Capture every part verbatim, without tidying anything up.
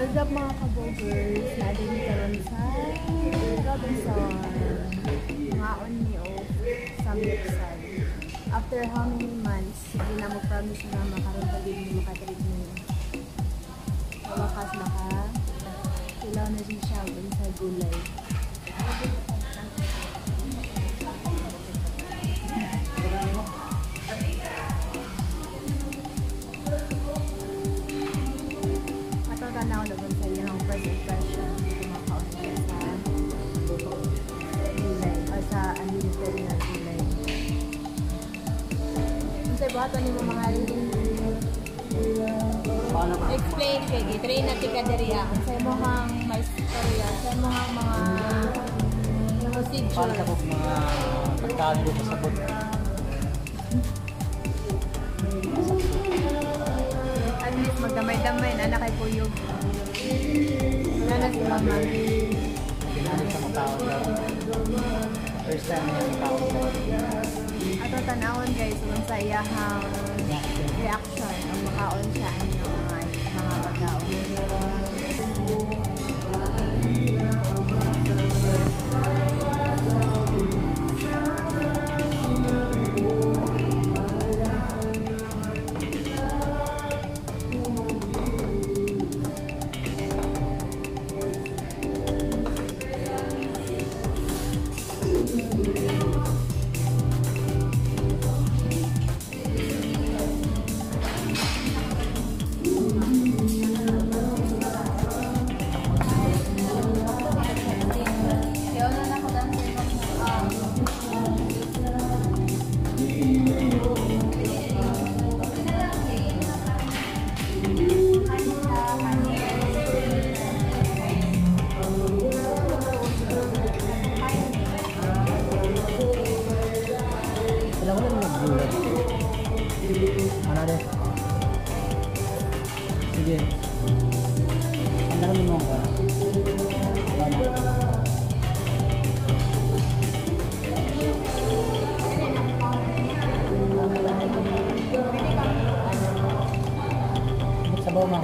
What's up mga kabogers? Natin karon sa Robinson. Ngaon ni o Samgyoepsal. After how many months, hindi na mo promise na makaroon pa din mo makatreat niyo. Sa wakas maka ilaw na din siya sa gulay. Tanaw na dun sa iyong first impression kumakaon ka sa gulay o sa unlimited na gulay. Kasi ba ito ni mo mga explain kay i-train na tika deriya sa imong may storya sa imong mga procedure para sa mga pagkago sa sabot. Magdamay-damay na anak kay Puyog. Nana si Mama. Ginamit sa makaon daw. First time niya makaon daw. Ato tanawon guys, kung sa iyahang reaction ang makaon siya ang mga mga pagkaon. Mana deh? Sige. Ang dami mo ba? Sabaw mo.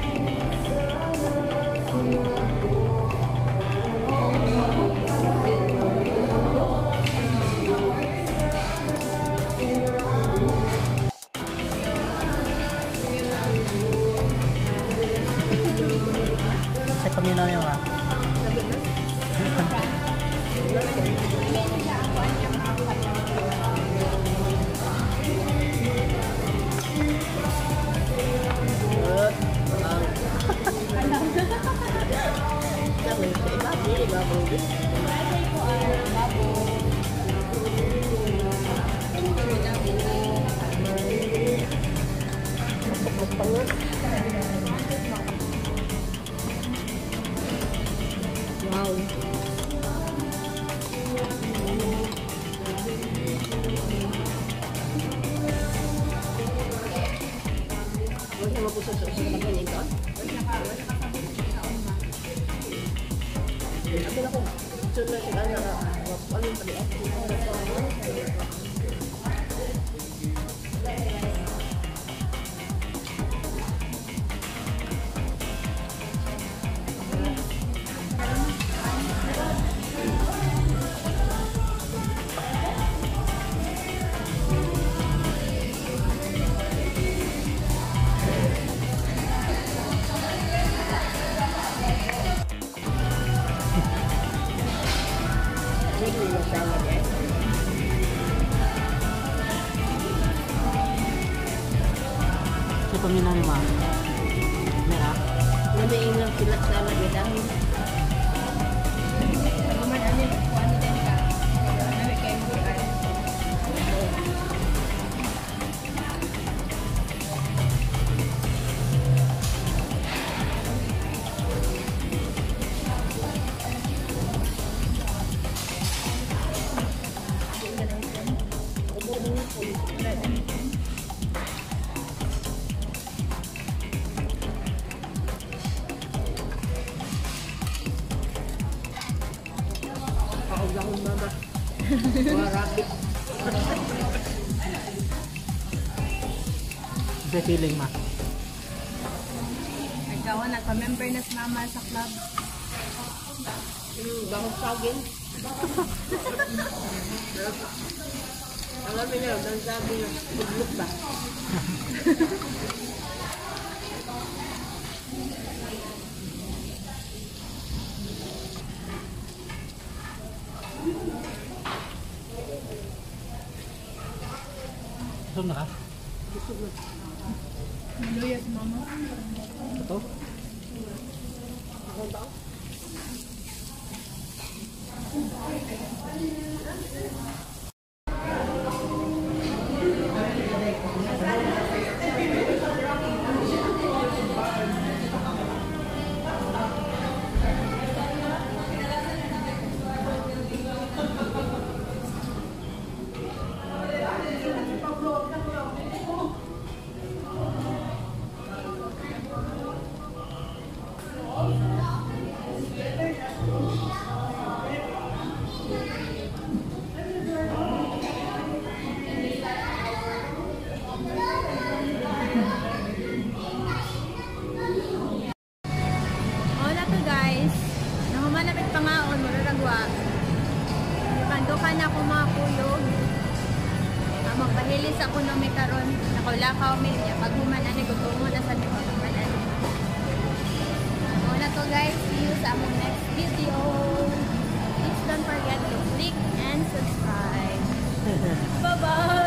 Kami na yung ah. Wow. Wala mo po sa sa mga ito. Ako na ko. Sunod sa ana na. Wala pa di ako. Ito paminang mo. Mera. Wala ilang pilat sa lagi dahil. Naman ano ko ano din ka. Ano kay buwan. Ako mama. Warapit. Sa feeling ma. Ikaw, nagpa-member na si mama sa club. Hmm, bakit saging? Alam mo na, ang sabi niya, buglok ba? Gusto na ka? Maluya si mama. Ito? Ako ba? Pandukan ako mga kuyog. Uh, magpahilis ako na may karon. Nakulakaw may niya. Pag humana ni gutumo na sa niyo. Magpahilis. Muna to guys. See you sa among next video. Please don't forget to click and subscribe. Bye-bye!